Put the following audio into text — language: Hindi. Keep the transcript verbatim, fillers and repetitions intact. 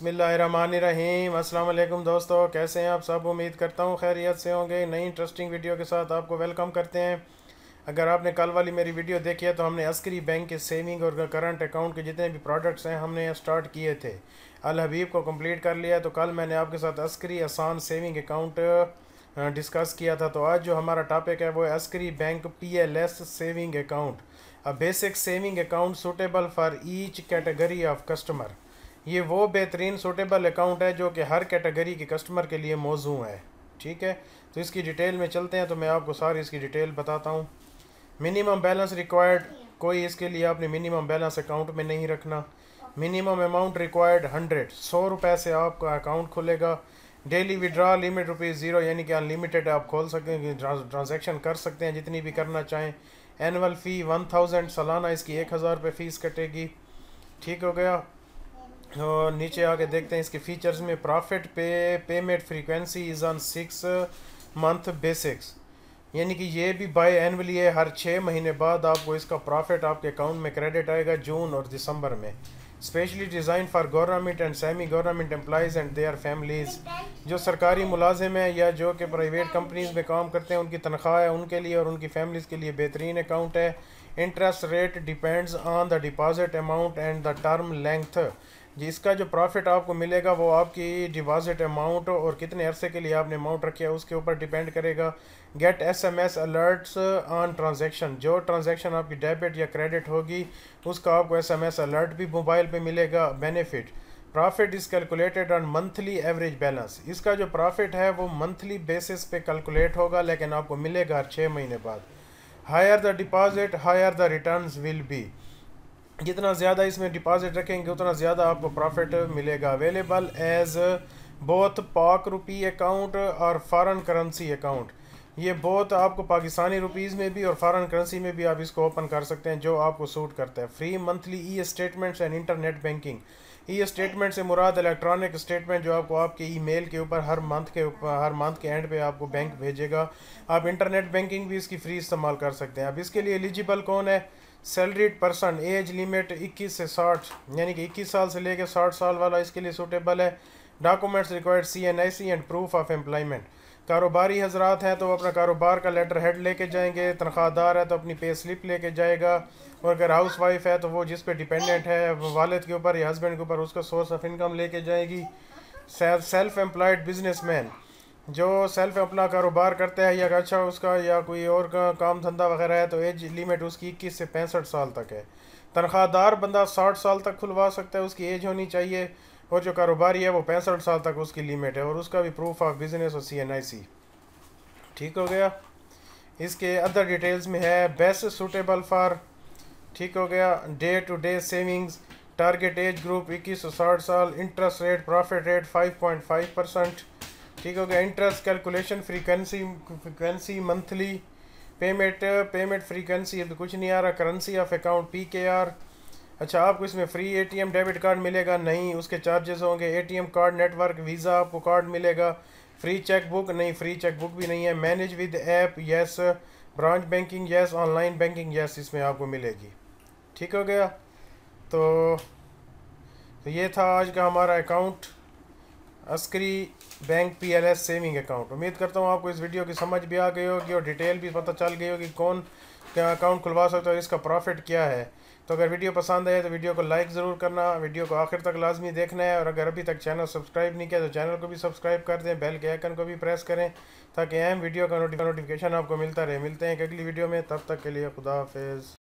बिस्मिल्लाहिर्रहमानिर्रहीम। अस्सलाम वालेकुम दोस्तों, कैसे हैं आप सब। उम्मीद करता हूँ खैरियत से होंगे। नई इंटरेस्टिंग वीडियो के साथ आपको वेलकम करते हैं। अगर आपने कल वाली मेरी वीडियो देखी है तो हमने अस्करी बैंक के सेविंग और करंट अकाउंट के जितने भी प्रोडक्ट्स हैं हमने स्टार्ट किए थे। अल हबीब को कंप्लीट कर लिया है। तो कल मैंने आपके साथ अस्करी आसान सेविंग अकाउंट डिस्कस किया था। तो आज जो हमारा टॉपिक है वो है Askari bank P L S saving account, a basic saving account suitable for each category of customer. ये वो बेहतरीन सूटेबल अकाउंट है जो कि हर कैटेगरी के कस्टमर के लिए मौजू है। ठीक है, तो इसकी डिटेल में चलते हैं। तो मैं आपको सारी इसकी डिटेल बताता हूँ। मिनिमम बैलेंस रिक्वायर्ड, कोई इसके लिए आपने मिनिमम बैलेंस अकाउंट में नहीं रखना। मिनिमम अमाउंट रिक्वायर्ड हंड्रेड, सौ रुपये से आपका अकाउंट खुलेगा। Daily withdraw limit rupees zero, यानी कि अनलिमिटेड आप खोल सकते हैं, ट्रांजैक्शन कर सकते हैं जितनी भी करना चाहें। एनुअल फ़ी वन थाउजेंड, सालाना इसकी एक हज़ार रुपये फ़ीस कटेगी। ठीक हो गया। और नीचे आके देखते हैं इसके फीचर्स में। प्रॉफिट पे payment frequency is on six month basics, यानी कि ये भी बाय एनुअली है। हर छः महीने बाद आपको इसका प्रॉफिट आपके अकाउंट में क्रेडिट आएगा, जून और दिसंबर में। Specially design for government and semi government employees and their families. जो सरकारी मुलाजिम हैं या जो कि प्राइवेट कंपनीज़ में काम करते हैं, उनकी तनख्वाह है, उनके लिए और उनकी फैमिलीज़ के लिए बेहतरीन अकाउंट है। Interest rate depends on the deposit amount and the term length. जिसका जो प्रॉफिट आपको मिलेगा वो आपकी डिपॉजिट अमाउंट और कितने अरसे के लिए आपने अमाउंट रखे है उसके ऊपर डिपेंड करेगा। Get S M S alerts on transaction, जो ट्रांजैक्शन आपकी डेबिट या क्रेडिट होगी उसका आपको एस एम एस अलर्ट भी मोबाइल पे मिलेगा। Benefit profit is calculated on monthly average balance. इसका जो प्रॉफिट है वो मंथली बेसिस पे कैलकुलेट होगा, लेकिन आपको मिलेगा हर छः महीने बाद। Higher the deposit higher the returns will be. जितना ज़्यादा इसमें डिपॉजिट रखेंगे उतना ज़्यादा आपको प्रॉफिट मिलेगा। Available as both Pak rupee account और फॉरेन करेंसी अकाउंट। ये बोथ आपको पाकिस्तानी रुपीज़ में भी और फॉरेन करेंसी में भी आप इसको ओपन कर सकते हैं, जो आपको सूट करता है। Free monthly e statements and internet banking. E statement से मुराद इलेक्ट्रॉनिक स्टेटमेंट जो आपको आपके ईमेल के ऊपर हर मंथ के ऊपर हर मंथ के एंड पे आपको बैंक भेजेगा। आप इंटरनेट बैंकिंग भी इसकी फ्री इस्तेमाल कर सकते हैं। अब इसके लिए एलिजिबल कौन है? सैलरीड पर्सन, एज लिमिट इक्कीस से साठ, यानी कि इक्कीस साल से लेकर साठ साल वाला इसके लिए सूटेबल है। Documents required C N I C and proof of employment. कारोबारी हजरात हैं तो वो अपना कारोबार का लेटर हेड लेके जाएंगे। तनख्वाहदार है तो अपनी पे स्लिप लेके जाएगा। और अगर हाउस वाइफ है तो वो जिस पे डिपेंडेंट है वालिद के ऊपर या हस्बैंड के ऊपर, उसका सोर्स ऑफ इनकम लेके जाएगी। सेल्फ एम्प्लॉयड बिजनेसमैन, जो सेल्फ अपना कारोबार करता है या अच्छा उसका या कोई और का काम धंधा वगैरह है, तो एज लिमिट उसकी इक्कीस से पैंसठ साल तक है। तनख्वाहदार बंदा साठ साल तक खुलवा सकता है, उसकी एज होनी चाहिए। और जो कारोबारी है वो पैंसठ साल तक उसकी लिमिट है, और उसका भी प्रूफ ऑफ बिजनेस और सी एन आई सी। ठीक हो गया। इसके अदर डिटेल्स में है बेस्ट सूटेबल फॉर, ठीक हो गया, day to day savings. Target age group इक्कीस से साठ साल। Interest rate profit rate five point five percent. ठीक हो गया। Interest calculation frequency frequency monthly. Payment payment frequency अभी कुछ नहीं आ रहा। Currency of account P K R. अच्छा, आपको इसमें फ्री एटीएम डेबिट कार्ड मिलेगा नहीं, उसके चार्जेस होंगे। एटीएम कार्ड नेटवर्क वीज़ा आपको कार्ड मिलेगा। फ्री चेक बुक नहीं, फ्री चेक बुक भी नहीं है। Manage with app yes. Branch banking yes. Online banking yes, इसमें आपको मिलेगी। ठीक हो गया। तो, तो ये था आज का हमारा account, Askari bank P L S saving account. उम्मीद करता हूँ आपको इस वीडियो की समझ भी आ गई होगी और डिटेल भी पता चल गई होगी कौन क्या अकाउंट खुलवा सकता है और इसका प्रॉफिट क्या है। तो अगर वीडियो पसंद आए तो वीडियो को लाइक ज़रूर करना, वीडियो को आखिर तक लाजमी देखना है। और अगर अभी तक चैनल सब्सक्राइब नहीं किया तो चैनल को भी सब्सक्राइब कर दें, बेल के आइकन को भी प्रेस करें ताकि अहम वीडियो का नोटिफिकेशन आपको मिलता रहे। मिलते हैं एक अगली वीडियो में, तब तक के लिए खुदा हाफिज़।